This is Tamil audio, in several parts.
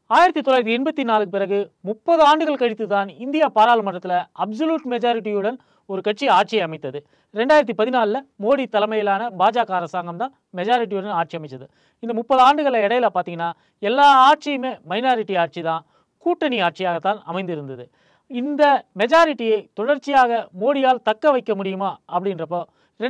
1984 பிறகு 30 ஆண்டுகள் கழித்து தான் இந்தியா பாராளுமன்றத்தில் அப்சல்யூட் மெஜாரிட்டியுடன் ஒரு கட்சி ஆட்சியை அமைத்தது. 2014 மோடி தலைமையிலான பாஜக அரசாங்கம் தான் மெஜாரிட்டியுடன் ஆட்சி அமைச்சது. இந்த 30 ஆண்டுகள் இடையில பார்த்தீங்கன்னா எல்லா ஆட்சியுமே மைனாரிட்டி ஆட்சி தான், கூட்டணி ஆட்சியாகத்தான் அமைந்திருந்தது. இந்த மெஜாரிட்டியை தொடர்ச்சியாக மோடியால் தக்க வைக்க முடியுமா அப்படின்றப்போ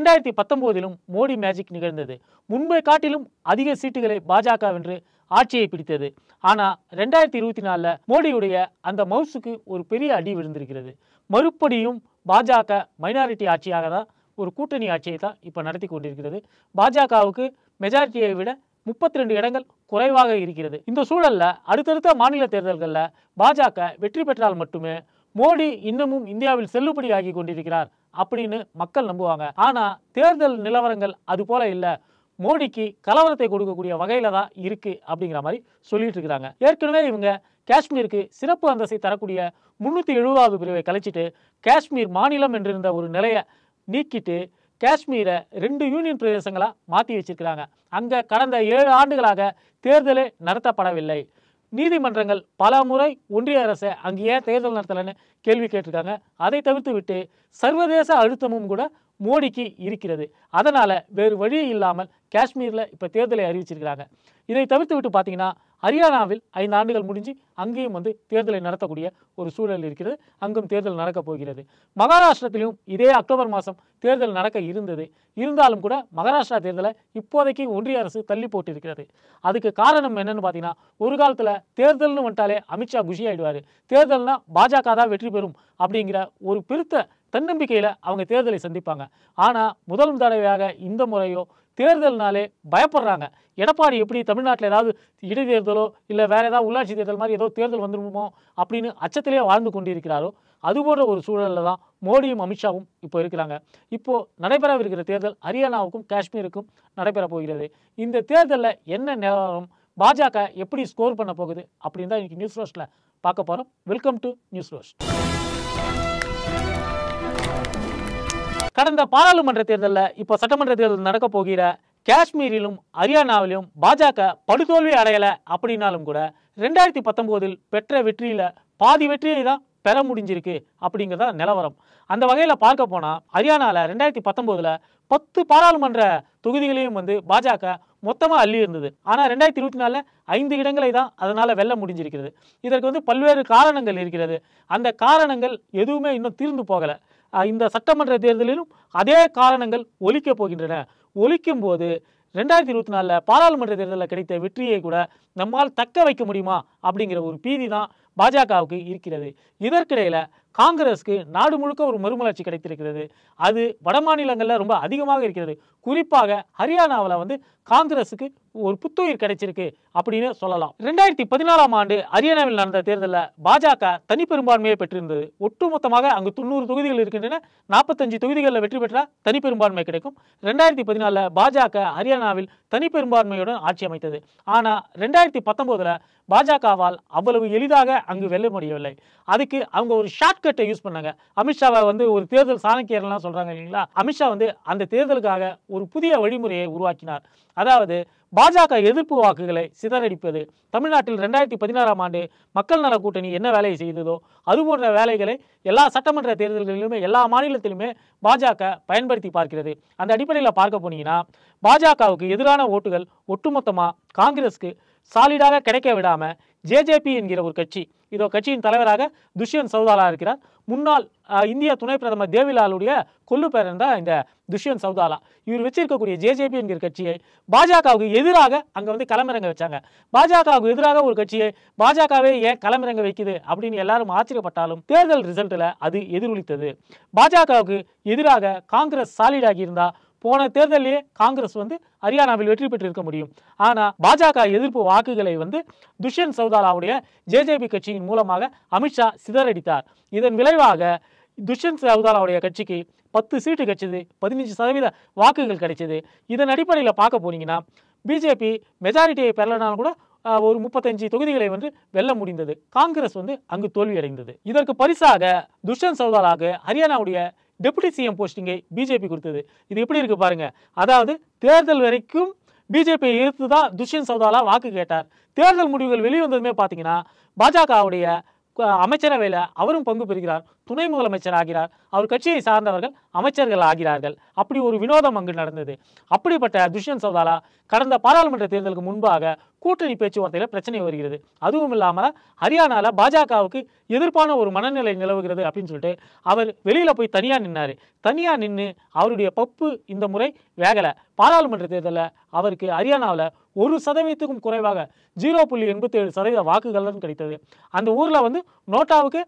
2019 மோடி மேஜிக் நிகழ்ந்தது. முன்பை காட்டிலும் அதிக சீட்டுகளை பாஜக வென்று ஆட்சியை பிடித்தது. ஆனால் 2024 மோடியுடைய அந்த மவுசுக்கு ஒரு பெரிய அடி விழுந்திருக்கிறது. மறுபடியும் பாஜக மைனாரிட்டி ஆட்சியாக தான், ஒரு கூட்டணி ஆட்சியை தான் இப்போ நடத்தி கொண்டிருக்கிறது. பாஜகவுக்கு மெஜாரிட்டியை விட 32 இடங்கள் குறைவாக இருக்கிறது. இந்த சூழல்ல அடுத்தடுத்த மாநில தேர்தல்களில் பாஜக வெற்றி பெற்றால் மட்டுமே மோடி இன்னமும் இந்தியாவில் செல்லுபடி ஆகி கொண்டிருக்கிறார் அப்படின்னு மக்கள் நம்புவாங்க. ஆனா தேர்தல் நிலவரங்கள் அது போல இல்லை, மோடிக்கு கலவரத்தை கொடுக்கக்கூடிய வகையில தான் இருக்கு அப்படிங்கிற மாதிரி சொல்லிட்டு இருக்கிறாங்க. ஏற்கனவே இவங்க காஷ்மீருக்கு சிறப்பு அந்தஸ்தை தரக்கூடிய 370வது பிரிவை கழிச்சிட்டு காஷ்மீர் மாநிலம் என்றிருந்த ஒரு நிலையை நீக்கிட்டு காஷ்மீரை 2 யூனியன் பிரதேசங்களா மாற்றி வச்சிருக்கிறாங்க. அங்க கடந்த 7 ஆண்டுகளாக தேர்தலே நடத்தப்படவில்லை. நீதிமன்றங்கள் பல முறை ஒன்றிய அரசை அங்கே ஏன் தேர்தல் நடத்தலைன்னு கேள்வி கேட்டிருக்காங்க. அதை தவிர்த்து விட்டு சர்வதேச அழுத்தமும் கூட மோடிக்கு இருக்கிறது. அதனால வேறு வழி இல்லாமல் காஷ்மீரில் இப்போ தேர்தலை அறிவிச்சிருக்கிறாங்க. இதை தவிர்த்து விட்டு பார்த்தீங்கன்னா ஹரியானாவில் 5 ஆண்டுகள் முடிஞ்சு அங்கேயும் தேர்தலை நடத்தக்கூடிய ஒரு சூழல் இருக்கிறது. அங்கும் தேர்தல் நடக்க போகிறது. மகாராஷ்டிரத்திலும் இதே அக்டோபர் மாதம் தேர்தல் நடக்க இருந்தது. இருந்தாலும் கூட மகாராஷ்டிரா தேர்தலை இப்போதைக்கு ஒன்றிய அரசு தள்ளி போட்டிருக்கிறது. அதுக்கு காரணம் என்னன்னு பார்த்தீங்கன்னா, ஒரு காலத்தில் தேர்தல்னு வந்துட்டாலே அமித்ஷா குஷி ஆயிடுவார். தேர்தல்னா பாஜக தான் வெற்றி பெறும் அப்படிங்கிற ஒரு பெருத்த தன்னம்பிக்கையில் அவங்க தேர்தலை சந்திப்பாங்க. ஆனால் முதல் தடவையாக இந்த முறையோ தேர்தல்னாலே பயப்படுறாங்க. எடப்பாடி எப்படி தமிழ்நாட்டில் ஏதாவது இடைத்தேர்தலோ இல்லை வேற ஏதாவது உள்ளாட்சி தேர்தல் மாதிரி ஏதோ தேர்தல் வந்துருமோ அப்படின்னு அச்சத்திலே வாழ்ந்து கொண்டிருக்கிறாரோ அதுபோன்ற ஒரு சூழலில் தான் மோடியும் அமித்ஷாவும் இப்போ இருக்கிறாங்க. இப்போ நடைபெறவிருக்கிற தேர்தல் ஹரியானாவுக்கும் காஷ்மீருக்கும் நடைபெற போகிறது. இந்த தேர்தலில் என்ன நிலவரம், பாஜக எப்படி ஸ்கோர் பண்ண போகுது அப்படின்னு தான் இன்னைக்கு நியூஸ் ரோஸ்ட்ல பார்க்க போகிறோம். Welcome to News Roast. கடந்த பாராளுமன்ற தேர்தலில் இப்போ சட்டமன்ற தேர்தல் நடக்க போகிற காஷ்மீரிலும் ஹரியானாவிலும் பாஜக படுதோல்வி அடையலை அப்படின்னாலும் கூட 2019 பெற்ற வெற்றியில் பாதி வெற்றியை தான் பெற முடிஞ்சிருக்கு அப்படிங்கிறதா நிலவரம். அந்த வகையில் பார்க்க போனால் ஹரியானாவில் 2019 10 பாராளுமன்ற தொகுதிகளையும் பாஜக மொத்தமாக அள்ளி இருந்தது. ஆனால் 2024 5 இடங்களை தான் அதனால் வெல்ல முடிஞ்சிருக்கிறது. இதற்கு பல்வேறு காரணங்கள் இருக்கிறது. அந்த காரணங்கள் எதுவுமே இன்னும் தீர்ந்து போகலை. இந்த சட்டமன்ற தேர்தலிலும் அதே காரணங்கள் ஒலிக்க போகின்றன. ஒலிக்கும் போது 2024 பாராளுமன்ற தேர்தலில் கிடைத்த வெற்றியை கூட நம்மால் தக்க வைக்க முடியுமா அப்படிங்கிற ஒரு பீதி தான் பாஜகவுக்கு இருக்கிறது. இதற்கிடையில காங்கிரஸுக்கு நாடு முழுக்க ஒரு மறுமலர்ச்சி கிடைத்திருக்கிறது. அது வட மாநிலங்களில் ரொம்ப அதிகமாக இருக்கிறது. குறிப்பாக ஹரியானாவில் காங்கிரஸுக்கு ஒரு புத்துயிர் கிடைச்சிருக்கு அப்படின்னு சொல்லலாம். 2014 ஆண்டு ஹரியானாவில் நடந்த தேர்தலில் பாஜக தனிப்பெரும்பான்மையை பெற்றிருந்தது. ஒட்டுமொத்தமாக அங்கு 90 தொகுதிகள் இருக்கின்றன. 45 தொகுதிகளில் வெற்றி பெற்றால் தனிப்பெரும்பான்மை கிடைக்கும். 2014 பாஜக ஹரியானாவில் தனிப்பெரும்பான்மையுடன் ஆட்சி அமைத்தது. ஆனால் 2019 பாஜகவால் அவ்வளவு எளிதாக அங்கு வெல்ல முடியவில்லை. அதுக்கு அவங்க ஒரு ஷார்ட்கட்டை யூஸ் பண்ணாங்க. அமித்ஷாவை ஒரு தேர்தல் சாணக்கியர்லாம் சொல்றாங்க இல்லைங்களா, அமித்ஷா அந்த தேர்தலுக்காக ஒரு புதிய வழிமுறையை உருவாக்கினார். அதாவது பாஜக எதிர்ப்பு வாக்குகளை சிதறடிப்பது. தமிழ்நாட்டில் 2016 ஆண்டு மக்கள் நல கூட்டணி என்ன வேலையை செய்ததோ அதுபோன்ற வேலைகளை எல்லா சட்டமன்ற தேர்தல்களிலுமே எல்லா மாநிலத்திலுமே பாஜக பயன்படுத்தி பார்க்கிறது. அந்த அடிப்படையில் பார்க்க போனீங்கன்னா பாஜகவுக்கு எதிரான ஓட்டுகள் ஒட்டுமொத்தமாக காங்கிரஸுக்கு சாலிடாக கிடைக்க விடாம ஜேஜேபி என்கிற ஒரு கட்சி, இதோ கட்சியின் தலைவராக துஷ்யந்த் சௌதாலா இருக்கிறார். முன்னாள் இந்திய துணை பிரதமர் தேவிலாலுடைய கொல்லு பேரன் தான் இந்த துஷ்யந்த் சௌதாலா. இவர் வச்சிருக்கக்கூடிய ஜேஜேபி என்கிற கட்சியை பாஜகவுக்கு எதிராக அங்கே களமிறங்க வச்சாங்க. பாஜகவுக்கு எதிராக ஒரு கட்சியை பாஜகவே ஏன் களமிறங்க வைக்குது அப்படின்னு எல்லாரும் ஆச்சரியப்பட்டாலும் தேர்தல் ரிசல்ட்டில் அது எதிரொலித்தது. பாஜகவுக்கு எதிராக காங்கிரஸ் சாலிடாகி இருந்தா போன தேர்தலிலே காங்கிரஸ் ஹரியானாவில் வெற்றி பெற்றிருக்க முடியும். ஆனால் பாஜக எதிர்ப்பு வாக்குகளை துஷ்யந்த் சௌதாலாவுடைய ஜேஜேபி கட்சியின் மூலமாக அமித்ஷா சிதறடித்தார். இதன் விளைவாக துஷ்யந்த் சௌதாலாவுடைய கட்சிக்கு 10 சீட்டு கிடைச்சது, 15% வாக்குகள் கிடைச்சது. இதன் அடிப்படையில் பார்க்க போனீங்கன்னா பிஜேபி மெஜாரிட்டியை பெறலனாலும் கூட ஒரு 35 தொகுதிகளை வெல்ல முடிந்தது. காங்கிரஸ் அங்கு தோல்வியடைந்தது. இதற்கு பரிசாக துஷ்யந்த் சௌதாலாவுக்கு ஹரியானாவுடைய டெபுட்டி சிஎம் போஸ்டிங்கை பிஜேபி கொடுத்தது. இது எப்படி இருக்கு பாருங்க. அதாவது தேர்தல் வரைக்கும் பிஜேபியை எதிர்த்து தான் துஷ்யந்த் சௌதாலா வாக்கு கேட்டார். தேர்தல் முடிவுகள் வெளிவந்ததுமே பார்த்தீங்கன்னா பாஜகவுடைய அமைச்சரவையில் அவரும் பங்கு பெறுகிறார், துணை முதலமைச்சர் ஆகிறார், அவர் கட்சியை சார்ந்தவர்கள் அமைச்சர்கள் ஆகிறார்கள். அப்படி ஒரு வினோதம் அங்கு நடந்தது. அப்படிப்பட்ட துஷ்யந்த் சௌதாலா கடந்த பாராளுமன்ற தேர்தலுக்கு முன்பாக கூட்டணி பேச்சுவார்த்தையில் பிரச்சனை வருகிறது. அதுவும் இல்லாமல் ஹரியானாவில் பாஜகவுக்கு எதிர்ப்பான ஒரு மனநிலை நிலவுகிறது அப்படின்னு சொல்லிட்டு அவர் வெளியில் போய் தனியாக நின்னார். தனியாக நின்று அவருடைய பப்பு இந்த முறை வேகலை. பாராளுமன்ற தேர்தலில் அவருக்கு ஹரியானாவில் 1% குறைவாக 0.87% வாக்குகள் தான் கிடைத்தது. அந்த ஊரில் வந்து நோட்டாவுக்கு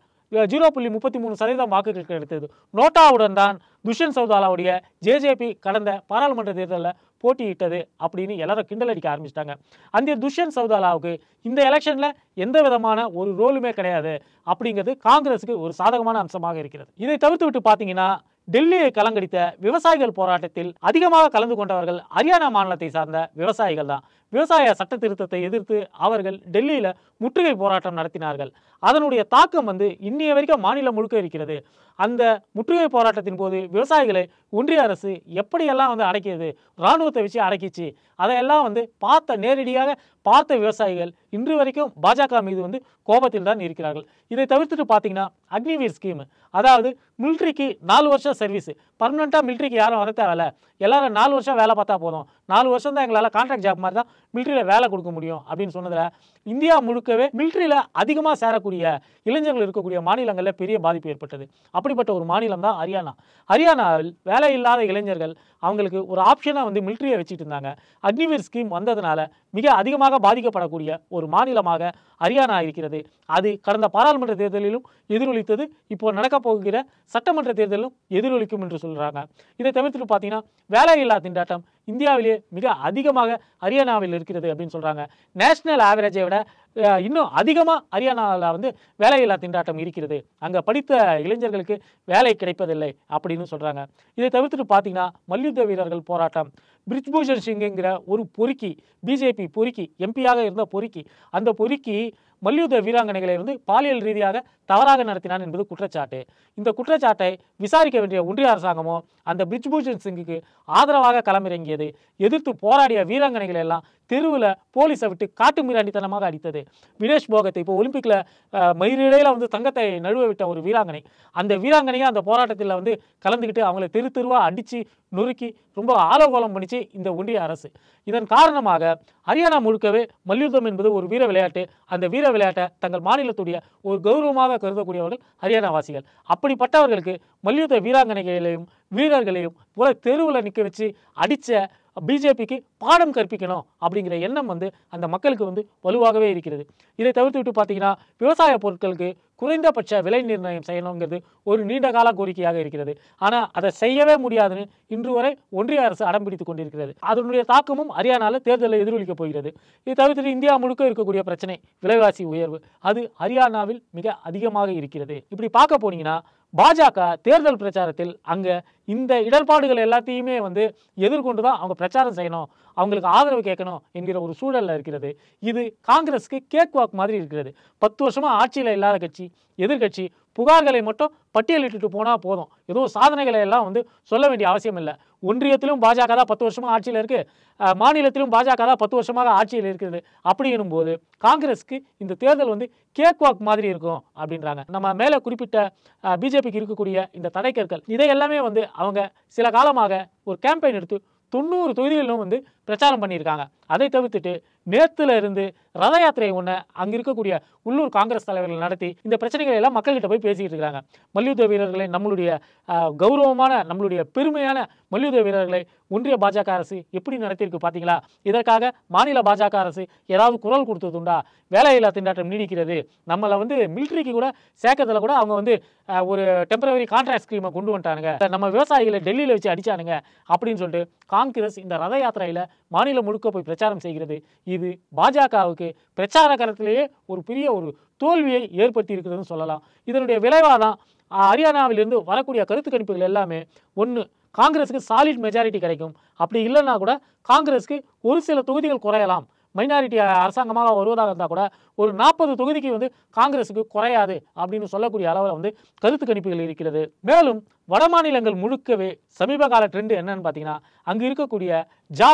0.33% வாக்குகள் கிடைத்தது. நோட்டாவுடன் தான் துஷ்யந்த் சௌதாலாவுடைய ஜேஜேபி கடந்த பாராளுமன்ற தேர்தலில் போட்டியிட்டது அப்படின்னு எல்லாரும் கிண்டல் அடிக்க ஆரம்பிச்சிட்டாங்க. அந்த துஷ்யந்த் சௌதாலாவுக்கு இந்த எலெக்ஷனில் எந்த விதமான ஒரு ரோலுமே கிடையாது அப்படிங்கிறது காங்கிரஸுக்கு ஒரு சாதகமான அம்சமாக இருக்கிறது. இதை தவிர்த்து விட்டு பார்த்தீங்கன்னா டெல்லியை கலங்கடித்த விவசாயிகள் போராட்டத்தில் அதிகமாக கலந்து கொண்டவர்கள் ஹரியானா மாநிலத்தை சார்ந்த விவசாயிகள் தான். விவசாய சட்ட திருத்தத்தை எதிர்த்து அவர்கள் டெல்லியில் முற்றுகை போராட்டம் நடத்தினார்கள். அதனுடைய தாக்கம் வந்து இன்னைய வரைக்கும் மாநிலம் முழுக்க இருக்கிறது. அந்த முற்றுகை போராட்டத்தின் போது விவசாயிகளை ஒன்றிய அரசு எப்படியெல்லாம் வந்து அடக்கியது, இராணுவத்தை வச்சு அடக்கிச்சு, அதையெல்லாம் வந்து நேரடியாக பார்த்த விவசாயிகள் இன்று வரைக்கும் பாஜக மீது வந்து கோபத்தில் தான் இருக்கிறார்கள். இதை தவிர்த்துட்டு பார்த்தீங்கன்னா அக்னிவீர் ஸ்கீம், அதாவது மிலிட்ரிக்கு 4 வருஷம் சர்வீஸ், பர்மனெண்ட்டாக மிலிட்ரிக்கு யாரும் வர தேவையில்ல, எல்லாரும் 4 வருஷம் வேலை பார்த்தா போதும், 4 வருஷம் தான் எங்களால் கான்ட்ராக்ட் ஜாப் மாதிரி தான் மிலிட்ரியில் வேலை கொடுக்க முடியும் அப்படின்னு சொன்னதில் இந்தியா முழுக்கவே மிலிட்ரியில் அதிகமாக சேரக்கூடிய இளைஞர்கள் இருக்கக்கூடிய மாநிலங்களில் பெரிய பாதிப்பு ஏற்பட்டது. அப்படிப்பட்ட ஒரு மாநிலம் தான் ஹரியானா. ஹரியானாவில் வேலை இல்லாத இளைஞர்கள் அவங்களுக்கு ஒரு ஆப்ஷனாக வந்து மிலிட்ரியை வச்சுட்டு இருந்தாங்க. அக்னிவீர் ஸ்கீம் வந்ததுனால மிக அதிகமாக பாதிக்கப்படக்கூடிய ஒரு மாநிலமாக ஹரியானா இருக்கிறது. அது கடந்த பாராளுமன்ற தேர்தலிலும் எதிரொலித்தது, இப்போ நடக்க போகிற சட்டமன்ற தேர்தலிலும் எதிரொலிக்கும் என்று சொல்கிறாங்க. இதை தவிர்த்துட்டு பார்த்தீங்கன்னா வேலையில்லா திண்டாட்டம் இந்தியாவிலேயே மிக அதிகமாக ஹரியானாவில் இருக்கிறது அப்படின்னு சொல்கிறாங்க. நேஷனல் ஆவரேஜை விட இன்னும் அதிகமாக ஹரியானாவில் வந்து வேலையில்லா திண்டாட்டம் இருக்கிறது. அங்கே படித்த இளைஞர்களுக்கு வேலை கிடைப்பதில்லை அப்படின்னு சொல்கிறாங்க. இதை தவிர்த்துட்டு பார்த்தீங்கன்னா மல்யுத்த வீரர்கள் போராட்டம், பிரிஜ்பூஷன் சிங்குங்கிற ஒரு பொறுக்கி, பிஜேபி பொறுக்கி, எம்பியாக இருந்த பொறுக்கி, அந்த பொறுக்கி மல்யுத்த வீராங்கனைகளை வந்து பாலியல் ரீதியாக தவறாக நடத்தினான் என்பது குற்றச்சாட்டு. இந்த குற்றச்சாட்டை விசாரிக்க வேண்டிய ஒன்றிய அரசாங்கமோ அந்த பிரிஜ்பூஷன் சிங்குக்கு ஆதரவாக களமிறங்கியது. எதிர்த்து போராடிய வீராங்கனைகள் எல்லாம் தெருவில் போலீஸை விட்டு காட்டு மிராண்டித்தனமாக அடித்தது. வினேஷ் போகத்தை இப்போ ஒலிம்பிக்கில் மயிரிடையில் வந்து தங்கத்தை நழுவ விட்ட ஒரு வீராங்கனை, அந்த வீராங்கனையை அந்த போராட்டத்தில் வந்து கலந்துக்கிட்டு அவங்கள தெருவாக அடித்து நொறுக்கி ரொம்ப ஆலோகோலம் பண்ணிச்சு இந்த ஒன்றிய அரசு. இதன் காரணமாக ஹரியானா முழுக்கவே மல்யுத்தம் என்பது ஒரு வீர விளையாட்டு. அந்த வீர விளையாட்டை தங்கள் மாநிலத்துடைய ஒரு கௌரவமாக கருதக்கூடியவர்கள் ஹரியானாவாசிகள். அப்படிப்பட்டவர்களுக்கு மல்யுத்த வீராங்கனைகளையும் வீரர்களையும் போல தெருவில் நிற்க வச்சு அடித்த பிஜேபிக்கு பாடம் கற்பிக்கணும் அப்படிங்கிற எண்ணம் வந்து அந்த மக்களுக்கு வந்து வலுவாகவே இருக்கிறது. இதை தவிர்த்து விட்டு பார்த்தீங்கன்னா விவசாய பொருட்களுக்கு குறைந்தபட்ச விலை நிர்ணயம் செய்யணுங்கிறது ஒரு நீண்ட கால கோரிக்கையாக இருக்கிறது. ஆனால் அதை செய்யவே முடியாதுன்னு இன்று வரை ஒன்றிய அரசு அடம்பிடித்துக் கொண்டிருக்கிறது. அதனுடைய தாக்கமும் ஹரியானாவில் தேர்தலில் எதிரொலிக்கப் போகிறது. இதை தவிர்த்து இந்தியா முழுக்க இருக்கக்கூடிய பிரச்சனை விலைவாசி உயர்வு, அது ஹரியானாவில் மிக அதிகமாக இருக்கிறது. இப்படி பார்க்க போனீங்கன்னா பாஜக தேர்தல் பிரச்சாரத்தில் அங்கே இந்த இடர்பாடுகள் எல்லாத்தையுமே வந்து எதிர்கொண்டு தான் அவங்க பிரச்சாரம் செய்யணும், அவங்களுக்கு ஆதரவு கேட்கணும் என்கிற ஒரு சூழலில் இருக்கிறது. இது காங்கிரஸுக்கு கேக் வாக் மாதிரி இருக்கிறது. 10 வருஷமாக ஆட்சியில் இல்லாத கட்சி, எதிர்கட்சி புகார்களை மட்டும் பட்டியலிட்டு போனால் போதும், ஏதோ சாதனைகளை எல்லாம் வந்து சொல்ல வேண்டிய அவசியம் இல்லை. ஒன்றியத்திலும் பாஜக தான் 10 வருஷமாக ஆட்சியில் இருக்குது, மாநிலத்திலும் பாஜக தான் 10 வருஷமாக ஆட்சியில் இருக்கிறது. அப்படி எனும்போது காங்கிரஸுக்கு இந்த தேர்தல் வந்து கேக் வாக் மாதிரி இருக்கும் அப்படின்றாங்க. நம்ம மேலே குறிப்பிட்ட பிஜேபிக்கு இருக்கக்கூடிய இந்த தடைக்கற்கள் இதை எல்லாமே வந்து அவங்க சில காலமாக ஒரு கேம்பெயின் எடுத்து 90 தொகுதிகளிலும் வந்து பிரச்சாரம் பண்ணியிருக்காங்க. அதை தவிர்த்துட்டு நேத்துல இருந்து ரத யாத்திரை ஒன்று அங்கே இருக்கக்கூடிய உள்ளூர் காங்கிரஸ் தலைவர்கள் நடத்தி இந்த பிரச்சனைகளை எல்லாம் மக்கள்கிட்ட போய் பேசிக்கிட்டு இருக்கிறாங்க. மல்யுத்த வீரர்களை, நம்மளுடைய கௌரவமான நம்மளுடைய பெருமையான மல்யுத்த வீரர்களை ஒன்றிய பாஜக அரசு எப்படி நடத்தியிருக்கு பார்த்தீங்களா? இதற்காக மாநில பாஜக அரசு ஏதாவது குரல் கொடுத்ததுண்டா? வேலையில்லா திண்டாட்டம் நீடிக்கிறது, நம்மளை வந்து மிலிட்ரிக்கு கூட சேர்க்கறதுல கூட அவங்க வந்து ஒரு டெம்பரவரி கான்ட்ராக்ட் ஸ்கீமை கொண்டு வந்துட்டானுங்க, நம்ம விவசாயிகளை டெல்லியில் வச்சு அடிச்சானுங்க அப்படின்னு சொல்லிட்டு காங்கிரஸ் இந்த ரத யாத்திரையில் மாநிலம் முழுக்க போய் பிரச்சாரம் செய்கிறது. இது பாஜகவுக்கு பிரச்சார களத்திலேயே ஒரு பெரிய ஒரு தோல்வியை ஏற்படுத்தி இருக்கிறதுன்னு சொல்லலாம். இதனுடைய விளைவாக தான் ஹரியானாவிலிருந்து வரக்கூடிய கருத்து கணிப்புகள் எல்லாமே ஒன்று காங்கிரஸுக்கு சாலிட் மெஜாரிட்டி கிடைக்கும், அப்படி இல்லைன்னா கூட காங்கிரஸுக்கு ஒரு சில தொகுதிகள் குறையலாம். மைனாரிட்டி அரசாங்கமாக வருவதாக இருந்தால் கூட ஒரு 40 தொகுதிக்கு வந்து காங்கிரஸுக்கு குறையாது அப்படின்னு சொல்லக்கூடிய அளவில் வந்து கருத்து கணிப்புகள் இருக்கிறது. மேலும் வட மாநிலங்கள் முழுக்கவே சமீப கால ட்ரெண்டு என்னன்னு பார்த்தீங்கன்னா அங்கே இருக்கக்கூடிய ஜாட்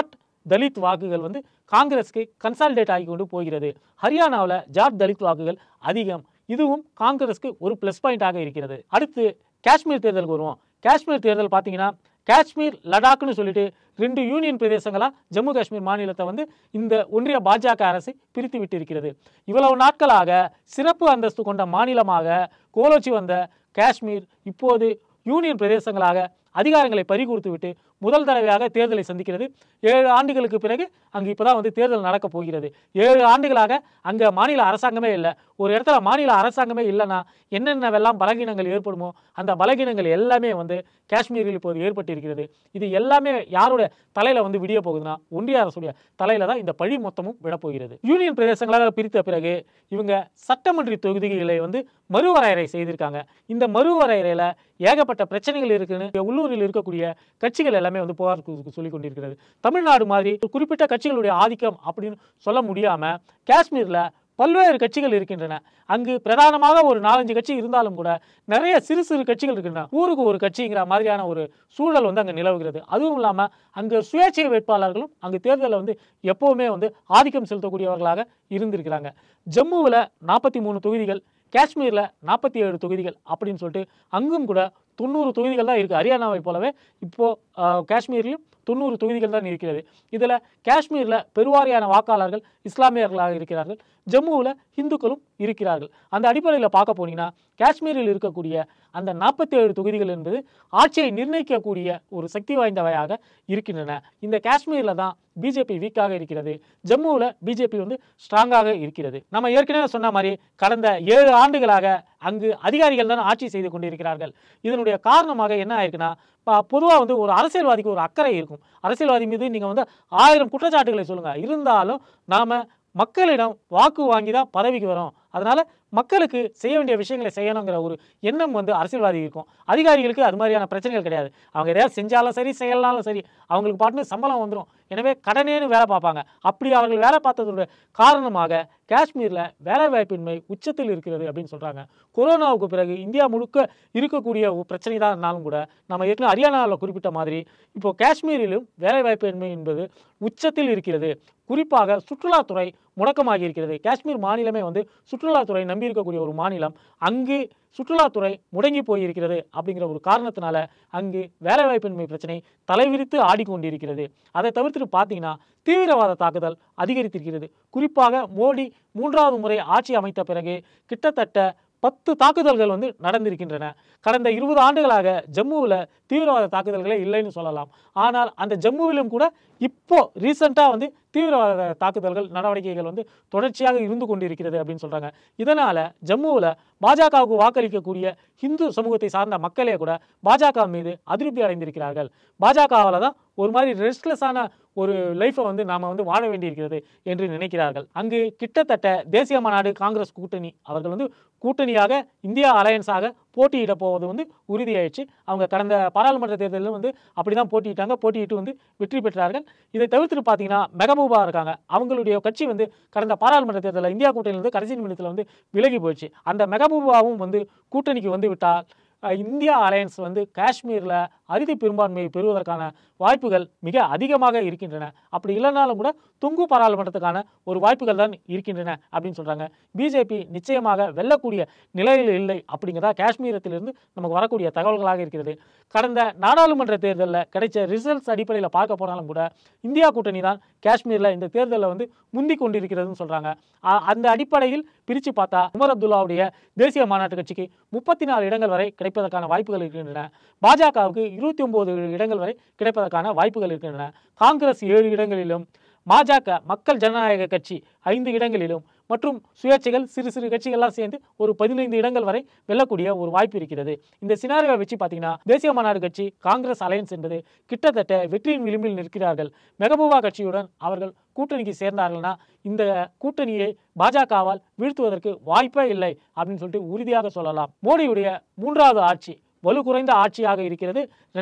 தலித் வாக்குகள் வந்து காங்கிரஸ்க்கு கன்சாலிடேட் ஆகி கொண்டு போகிறது. ஹரியானாவில் ஜாட் தலித் வாக்குகள் அதிகம். இதுவும் காங்கிரஸ்க்கு ஒரு ப்ளஸ் பாயிண்டாக இருக்கிறது. அடுத்து காஷ்மீர் தேர்தலுக்கு வருவோம். காஷ்மீர் தேர்தல் பார்த்தீங்கன்னா காஷ்மீர் லடாக்னு சொல்லிட்டு 2 யூனியன் பிரதேசங்களாக ஜம்மு காஷ்மீர் மாநிலத்தை வந்து இந்த ஒன்றிய பாஜக அரசு பிரித்து விட்டு இருக்கிறது. இவ்வளவு நாட்களாக சிறப்பு அந்தஸ்து கொண்ட மாநிலமாக கோலோச்சி வந்த காஷ்மீர் இப்போது யூனியன் பிரதேசங்களாக அதிகாரங்களை பறிகொடுத்து விட்டு முதல் தடவையாக தேர்தலை சந்திக்கிறது. 7 ஆண்டுகளுக்கு பிறகு அங்கு இப்போதான் வந்து தேர்தல் நடக்கப் போகிறது. 7 ஆண்டுகளாக அங்கே மாநில அரசாங்கமே இல்லை. ஒரு இடத்துல மாநில அரசாங்கமே இல்லைன்னா என்னென்னவெல்லாம் பலகீனங்கள் ஏற்படுமோ அந்த பலகீனங்கள் எல்லாமே வந்து காஷ்மீரில் இப்போது ஏற்பட்டிருக்கிறது. இது எல்லாமே யாரோட தலையில் வந்து விடிய போகுதுன்னா ஒன்றிய அரசுடைய தலையில் தான் இந்த பழி மொத்தமும் விடப்போகிறது. யூனியன் பிரதேசங்களாக பிரித்த பிறகு இவங்க சட்டமன்ற தொகுதிகளை வந்து மறுவரையறை செய்திருக்காங்க. இந்த மறுவரையறையில் ஏகப்பட்ட பிரச்சனைகள் இருக்குன்னு உள்ளூரில் இருக்கக்கூடிய கட்சிகள் எல்லாமே வந்து புகார் சொல்லிக் கொண்டிருக்கிறது. தமிழ்நாடு மாதிரி குறிப்பிட்ட கட்சிகளுடைய ஆதிக்கம் அப்படின்னு சொல்ல முடியாம காஷ்மீர்ல பல்வேறு கட்சிகள் இருக்கின்றன. அங்கு பிரதானமாக ஒரு 4-5 கட்சி இருந்தாலும் கூட நிறைய சிறு சிறு கட்சிகள் இருக்கின்றன. ஊருக்கு ஒரு கட்சிங்கிற மாதிரியான ஒரு சூழல் வந்து அங்கே நிலவுகிறது. அதுவும் இல்லாமல் அங்கு சுயேட்சை வேட்பாளர்களும் அங்கு தேர்தலில் வந்து எப்போவுமே வந்து ஆதிக்கம் செலுத்தக்கூடியவர்களாக இருந்திருக்கிறாங்க. ஜம்முவில் 43 தொகுதிகள், காஷ்மீரில் 47 தொகுதிகள் அப்படின்னு சொல்லிட்டு அங்கும் கூட 90 தொகுதிகள் தான் இருக்குது. ஹரியானாவை போலவே இப்போது காஷ்மீர்லையும் 90 தொகுதிகள் தான் இருக்கிறது. இதில் காஷ்மீரில் பெருவாரியான வாக்காளர்கள் இஸ்லாமியர்களாக இருக்கிறார்கள். ஜம்முவில் இந்துக்களும் இருக்கிறார்கள். அந்த அடிப்படையில் பார்க்க போனீங்கன்னா காஷ்மீரில் இருக்கக்கூடிய அந்த 47 தொகுதிகள் என்பது ஆட்சியை நிர்ணயிக்கக்கூடிய ஒரு சக்தி வாய்ந்தவையாக இருக்கின்றன. இந்த காஷ்மீரில் தான் பிஜேபி வீக்காக இருக்கிறது. ஜம்முவில் பிஜேபி வந்து ஸ்ட்ராங்காக இருக்கிறது. நம்ம ஏற்கனவே சொன்ன மாதிரி கடந்த 7 ஆண்டுகளாக அங்கு அதிகாரிகள் தான் ஆட்சி செய்து கொண்டிருக்கிறார்கள். இதனுடைய காரணமாக என்ன ஆயிருக்குன்னா, பொதுவாக வந்து ஒரு அரசியல்வாதிக்கு ஒரு அக்கறை இருக்கும். அரசியல்வாதி மீது நீங்கள் வந்து 1000 குற்றச்சாட்டுகளை சொல்லுங்கள், இருந்தாலும் நாம் மக்களிடம் வாக்கு வாங்கி தான் பதவிக்கு வரோம். அதனால் மக்களுக்கு செய்ய வேண்டிய விஷயங்களை செய்யணுங்கிற ஒரு எண்ணம் வந்து அரசியல்வாதி இருக்கும். அதிகாரிகளுக்கு அது மாதிரியான பிரச்சனைகள் கிடையாது. அவங்க எதையாவது செஞ்சாலும் சரி செய்யலாலும் சரி அவங்களுக்கு பாட்டுன்னு சம்பளம் வந்துடும். எனவே கடனேன்னு வேலை பார்ப்பாங்க. அப்படி அவர்கள் வேலை பார்த்ததோட காரணமாக காஷ்மீரில் வேலைவாய்ப்பின்மை உச்சத்தில் இருக்கிறது அப்படின்னு சொல்கிறாங்க. கொரோனாவுக்கு பிறகு இந்தியா முழுக்க இருக்கக்கூடிய ஒரு பிரச்சனை தான் இருந்தாலும் கூட நம்ம ஏற்கனவே ஹரியானாவில் குறிப்பிட்ட மாதிரி இப்போ காஷ்மீரிலும் வேலைவாய்ப்பின்மை என்பது உச்சத்தில் இருக்கிறது. குறிப்பாக சுற்றுலாத்துறை முடக்கமாகி இருக்கிறது. காஷ்மீர் மாநிலமே வந்து சுற்றுலாத்துறை நம்பி இருக்கக்கூடிய ஒரு மாநிலம். அங்கு சுற்றுலாத்துறை முடங்கி போயிருக்கிறது. அப்படிங்கிற ஒரு காரணத்தினால அங்கு வேலைவாய்ப்பின்மை பிரச்சனை தலைவிரித்து ஆடிக்கொண்டிருக்கிறது. அதை தவிர்த்துட்டு பார்த்தீங்கன்னா தீவிரவாத தாக்குதல் அதிகரித்திருக்கிறது. குறிப்பாக மோடி 3வது முறை ஆட்சி அமைத்த பிறகு கிட்டத்தட்ட 10 தாக்குதல்கள் வந்து நடந்திருக்கின்றன. கடந்த 20 ஆண்டுகளாக ஜம்முவில் தீவிரவாத தாக்குதல்களே இல்லைன்னு சொல்லலாம். ஆனால் அந்த ஜம்முவிலும் கூட இப்போ ரீசெண்டாக வந்து தீவிரவாத தாக்குதல்கள் நடவடிக்கைகள் வந்து தொடர்ச்சியாக இருந்து கொண்டிருக்கிறது அப்படின்னு சொல்கிறாங்க. இதனால் ஜம்முவில் பாஜகவுக்கு வாக்களிக்கக்கூடிய இந்து சமூகத்தை சார்ந்த மக்களே கூட பாஜக மீது அதிருப்தி அடைந்திருக்கிறார்கள். பாஜகவால் தான் ஒரு மாதிரி ரெஸ்ட்லெஸ்ஸான ஒரு லைஃப்பை வந்து நாம் வந்து வாழ வேண்டியிருக்கிறது என்று நினைக்கிறார்கள். அங்கு கிட்டத்தட்ட தேசிய மாநாடு காங்கிரஸ் கூட்டணி அவர்கள் வந்து கூட்டணியாக இந்தியா அலையன்ஸாக போட்டியிட போவது வந்து உறுதியாயிடுச்சு. அவங்க கடந்த பாராளுமன்ற தேர்தலிலும் வந்து அப்படி தான் போட்டியிட்டு வந்து வெற்றி பெற்றார்கள். இதை தவிர்த்துட்டு பார்த்தீங்கன்னா மெகபூபா இருக்காங்க. அவங்களுடைய கட்சி வந்து கடந்த பாராளுமன்ற தேர்தலில் இந்தியா கூட்டணியிலிருந்து கடைசி நிமிடத்தில் வந்து விலகி போயிடுச்சு. அந்த மெகபூபாவும் வந்து கூட்டணிக்கு வந்து விட்டால் இந்தியா அலையன்ஸ் வந்து காஷ்மீரில் அறுதி பெரும்பான்மையை பெறுவதற்கான வாய்ப்புகள் மிக அதிகமாக இருக்கின்றன. அப்படி இல்லைனாலும் கூட தொங்கு பாராளுமன்றத்துக்கான ஒரு வாய்ப்புகள் தான் இருக்கின்றன அப்படின்னு சொல்கிறாங்க. பிஜேபி நிச்சயமாக வெல்லக்கூடிய நிலையில் இல்லை அப்படிங்கிறதா காஷ்மீரத்திலிருந்து நமக்கு வரக்கூடிய தகவல்களாக இருக்கிறது. கடந்த நாடாளுமன்ற தேர்தலில் கிடைச்ச ரிசல்ட்ஸ் அடிப்படையில் பார்க்க போனாலும் கூட இந்தியா கூட்டணி தான் காஷ்மீரில் இந்த தேர்தலில் வந்து முந்தி கொண்டிருக்கிறதுன்னு சொல்கிறாங்க. அந்த அடிப்படையில் பிரித்து பார்த்தா உமர் அப்துல்லாவுடைய தேசிய மாநாட்டு கட்சிக்கு 34 இடங்கள் வரை கிடைப்பதற்கான வாய்ப்புகள் இருக்கின்றன. பாஜகவுக்கு 29 இடங்கள் வரை கிடைப்பதற்கான வாய்ப்புகள் இருக்கின்றன. காங்கிரஸ் 7 இடங்களிலும், பாஜக மக்கள் ஜனநாயக கட்சி 5 இடங்களிலும் மற்றும் சுயேட்சைகள் சிறு சிறு கட்சிகள்லாம் சேர்ந்து ஒரு 15 இடங்கள் வரை வெல்லக்கூடிய ஒரு வாய்ப்பு இருக்கிறது. இந்த சினாரியோவை வச்சு பார்த்தீங்கன்னா தேசிய மாநாடு கட்சி காங்கிரஸ் அலையன்ஸ் என்பது கிட்டத்தட்ட வெற்றியின் விளிம்பில் நிற்கிறார்கள். மெகபூபா கட்சியுடன் அவர்கள் கூட்டணிக்கு சேர்ந்தார்கள்னா இந்த கூட்டணியை பாஜகவால் வீழ்த்துவதற்கு வாய்ப்பே இல்லை அப்படின்னு சொல்லிட்டு உறுதியாக சொல்லலாம். மோடியுடைய 3வது ஆட்சி வலு குறைந்த ஆட்சியாக இருக்கிறது.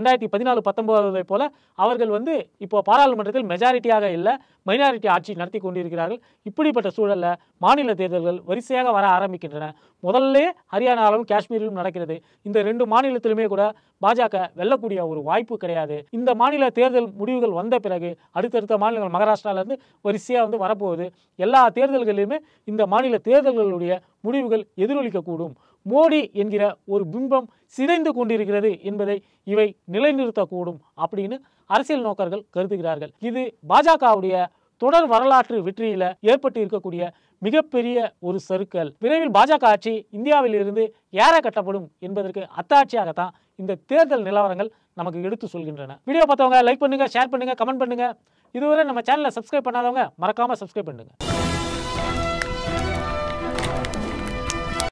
2014-19 போல அவர்கள் வந்து இப்போ பாராளுமன்றத்தில் மெஜாரிட்டியாக இல்லை, மைனாரிட்டி ஆட்சி நடத்தி கொண்டிருக்கிறார்கள். இப்படிப்பட்ட சூழலில் மாநில தேர்தல்கள் வரிசையாக வர ஆரம்பிக்கின்றன. முதல்ல ஹரியானாவிலும் காஷ்மீரிலும் நடக்கிறது. இந்த 2 மாநிலத்திலுமே கூட பாஜக வெல்லக்கூடிய ஒரு வாய்ப்பு கிடையாது. இந்த மாநில தேர்தல் முடிவுகள் வந்த பிறகு அடுத்தடுத்த மாநிலங்கள் மகாராஷ்டிராவிலிருந்து வரிசையாக வரப்போகுது. எல்லா தேர்தல்களிலுமே இந்த மாநில தேர்தல்களுடைய முடிவுகள் எதிரொலிக்கக்கூடும். மோடி என்கிற ஒரு பிம்பம் சிதைந்து கொண்டிருக்கிறது என்பதை இவை நிலைநிறுத்தக்கூடும் அப்படின்னு அரசியல் நோக்கர்கள் கருதுகிறார்கள். இது பாஜகவுடைய தொடர் வரலாற்று வெற்றியில ஏற்பட்டு இருக்கக்கூடிய மிகப்பெரிய ஒரு சறுக்கல். விரைவில் பாஜக ஆட்சி இந்தியாவில் இருந்து ஏற கட்டப்படும் என்பதற்கு அத்தாட்சியாகத்தான் இந்த தேர்தல் நிலவரங்கள் நமக்கு எடுத்து சொல்கின்றன. வீடியோ பார்த்தவங்க லைக் பண்ணுங்க, ஷேர் பண்ணுங்க, கமெண்ட் பண்ணுங்க. இதுவரை நம்ம சேனலை சப்ஸ்கிரைப் பண்ணாதவங்க மறக்காம சப்ஸ்கிரைப் பண்ணுங்க.